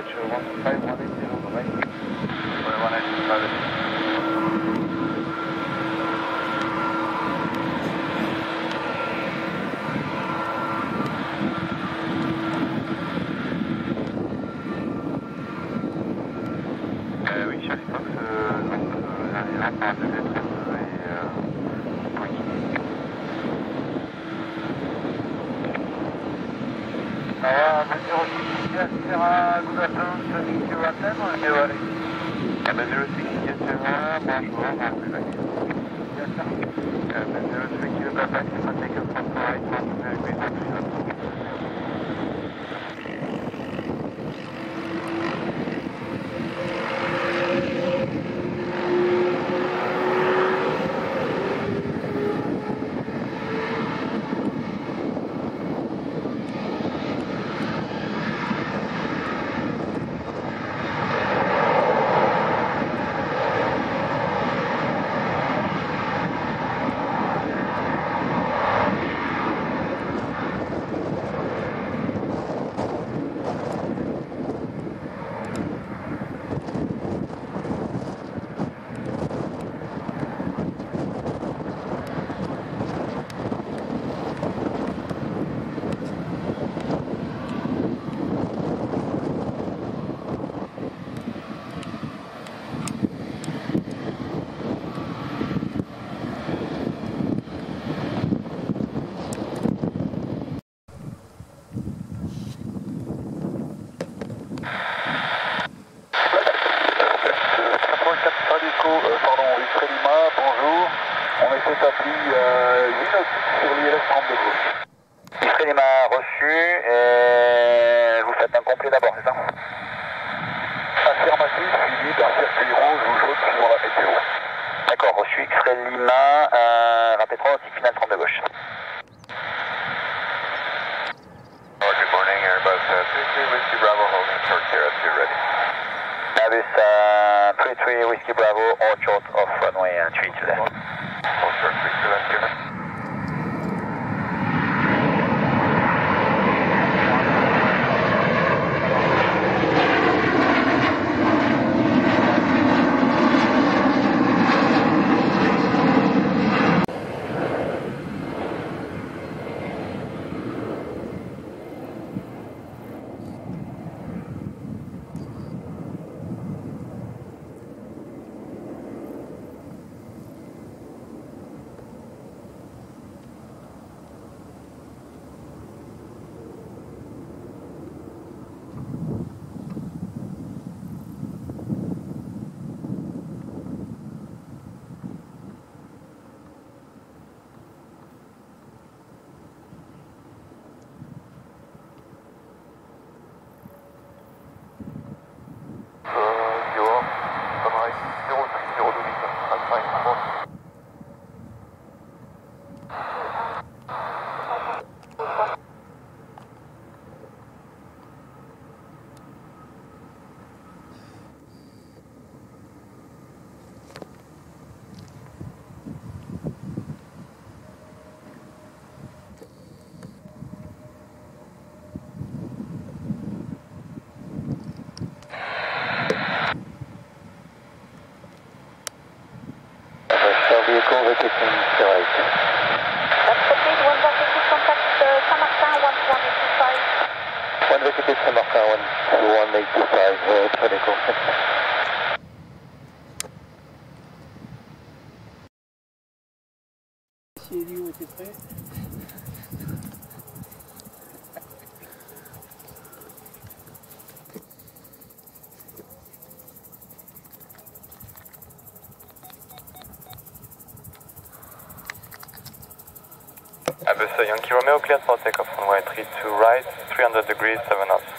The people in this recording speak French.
Oui, Charlie Fox, donc navigera par 2 et Sierra, good afternoon, traffic to Athens, on est allé. 06 Sierra, bonjour, yes sir. 03 Kilo Papa, if I take a front right, very good. Pardon, Israël Lima, bonjour. On est établi 8 nautiques sur l'ILS 32 gauche. Israël Lima reçu, et vous faites un complet d'abord, c'est ça? Affirmatif, suivi d'un circuit rouge ou jaune suivant la météo. D'accord, reçu Israël Lima, rappel 3, nautique finale 32 gauche. Good morning, Airbus 33 Whiskey Bravo, holding short here, if you're ready. Airbus 33 Whiskey Bravo, all short of runway 3 to left. All short 3 to left, unit. Vehicle vacating right. That's okay, one vacated contact Saint-Martin 11825. One vacated Saint-Martin 11825, clinical. Si Elio était prêt. Airbus Yankee Romeo, cleared for takeoff runway 32 right, 300 degrees, 7 knots.